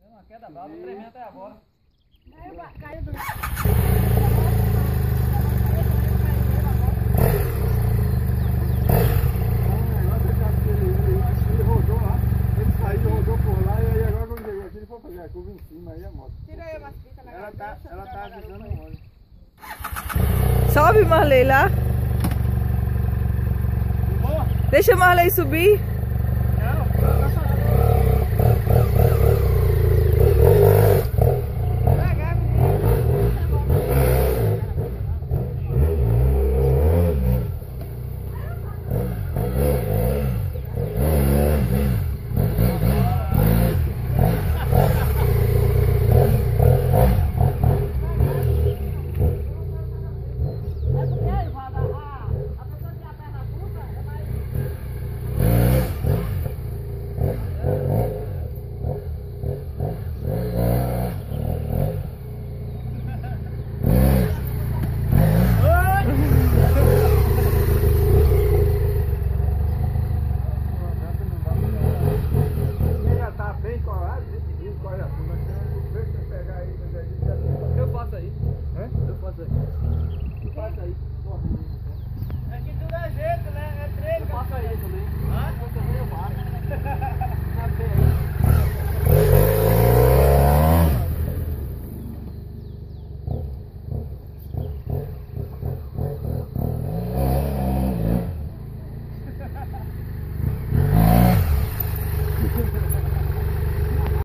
Uma queda brava, tremendo até agora. Caiu do rodou por lá e aí agora quando chegou aqui ele foi fazer a curva em cima aí a moto. Tira aí umas fitas na cabeça. Ela tá avisando o óleo. Sobe, Marley, lá. Deixa a Marley subir.